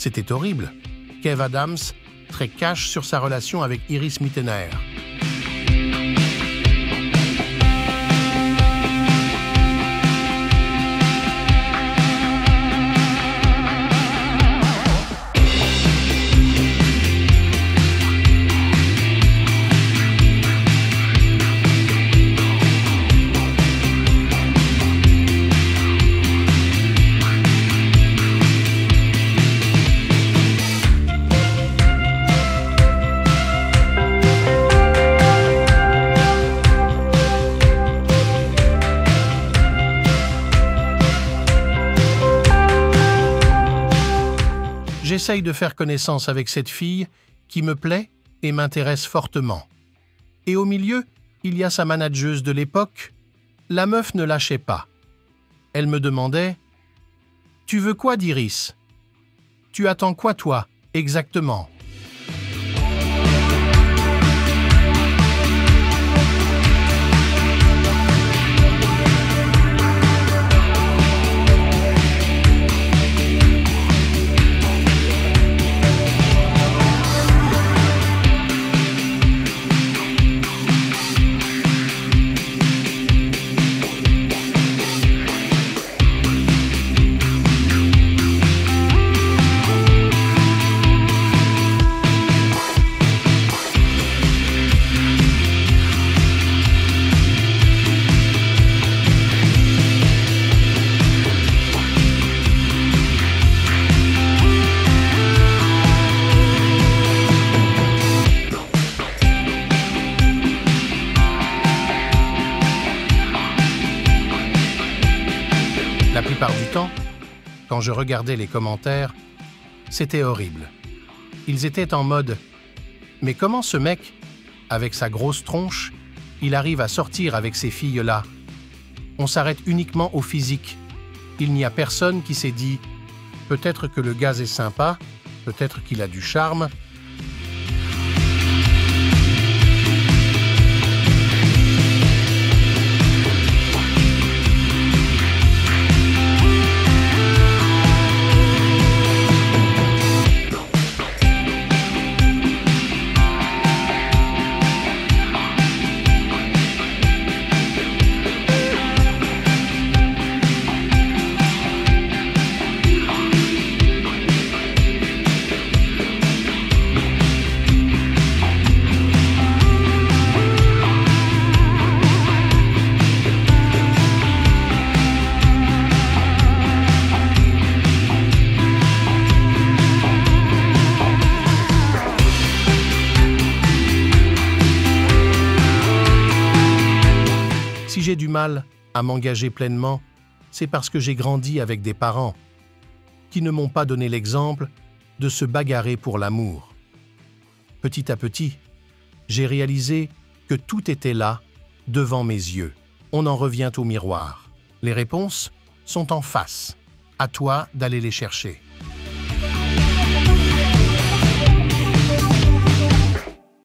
C'était horrible. Kev Adams, très cash sur sa relation avec Iris Mittener. J'essaye de faire connaissance avec cette fille qui me plaît et m'intéresse fortement. Et au milieu, il y a sa manageuse de l'époque. La meuf ne lâchait pas. Elle me demandait « Tu veux quoi d'Iris ? Tu attends quoi toi, exactement ?» La plupart du temps, quand je regardais les commentaires, c'était horrible. Ils étaient en mode « Mais comment ce mec, avec sa grosse tronche, il arrive à sortir avec ces filles-là ? On s'arrête uniquement au physique. Il n'y a personne qui s'est dit « Peut-être que le gaz est sympa, peut-être qu'il a du charme. » Si j'ai du mal à m'engager pleinement, c'est parce que j'ai grandi avec des parents qui ne m'ont pas donné l'exemple de se bagarrer pour l'amour. Petit à petit, j'ai réalisé que tout était là, devant mes yeux. On en revient au miroir. Les réponses sont en face. À toi d'aller les chercher.